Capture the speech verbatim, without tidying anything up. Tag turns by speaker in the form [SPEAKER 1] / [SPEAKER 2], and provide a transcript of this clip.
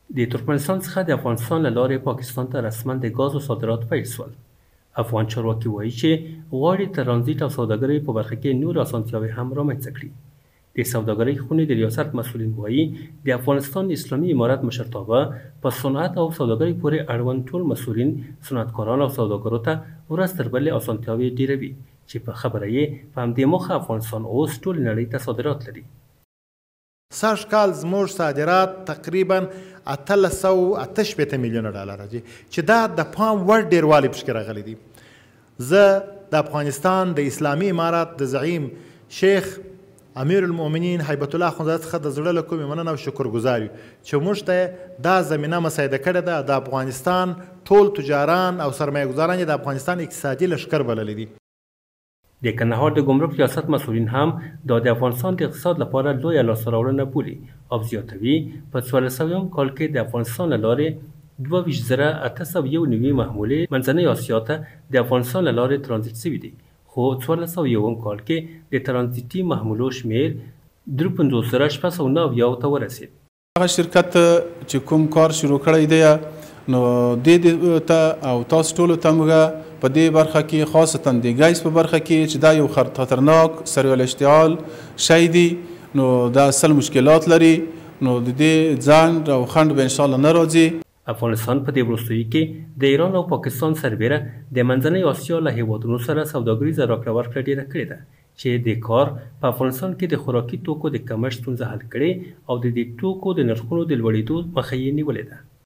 [SPEAKER 1] د ترکمنستان څخه د افغانستان له لارې پاکستان ته رسما د ګازو صادرات پیل شول. افغان چارواکي وایي چې غواړي ترانزیت او سوداګرۍ په برخه کې نور اسانتیاوې هم رامنځته کړي. د سوداګرۍ خونې د ریاست مسؤلین وایي د افغانستان اسلامي امارت مشرتابه په صنعت او سوداګرۍ پورې اړوند ټول مسؤلین، صنعتکاران او سوداګرو ته ورځ تر بلې اسانتیاوې ډیروي چې په خبره یې په همدې موخه افغانستان اوس ټولې نړۍ ته صادرات لري.
[SPEAKER 2] سږ کال زموږ صادرات تقریبا اتلس سوه اته شپېته میلیونه ډالره دي چې دا د پام وړ ډیروالی پکې راغلی دي. زه د افغانستان د اسلامي امارت د زعیم شیخ امیر المؤمنین هیبت الله اخندزاده څخه د زړه له کومې مننه او شکرګزار یو چې موږ ته دا زمینه مساعده کړې ده. د افغانستان ټول تجاران او سرمایه ګزاران د افغانستان اقتصادي لښکر بللی دي.
[SPEAKER 1] د کندهار د ګمرک ریاست مسؤلین هم دا د افغانستان د اقتصاد لپاره لویه لاسته راوړنه بولي او زیاتوي په څوارلس سوهیم کال کې د افغانستان له لارې دوه ویشت زره اته سوه یو نوي محمولې منځنۍ اسیا ته د افغانستان له لارې ترانزیت شوي دي، خو څوارلس سوه یوم کال کې د ترانزیتي محمولو شمیر درې پنځوس زره شپږ سوه نهه اویا ته ورسید.
[SPEAKER 3] هغه شرکت چې کوم کار شروع کړی دی نو دې ته او تاسو ټولو ته موږ په دې برخه کې خاصتا د ګیس په برخه کې چې دا یو خطرناک سریع الاشتعال شی دی نو دا اصل مشکلات لري نو د دې ځان او خنډ به انشاءالله نه راځي.
[SPEAKER 1] افغانستان په دې وروستیو کې د ایران او پاکستان سربیره د منځنۍ اسیا له هیوادونو سره سوداګریزه راکړه ورکړه ډیره کړې ده چې د کار په افغانستان کې د خوراکي توکو د کمښت ستونزه حل کړې او د دې توکو د نرخونو د لوړېدو مخه یې نیولې ده.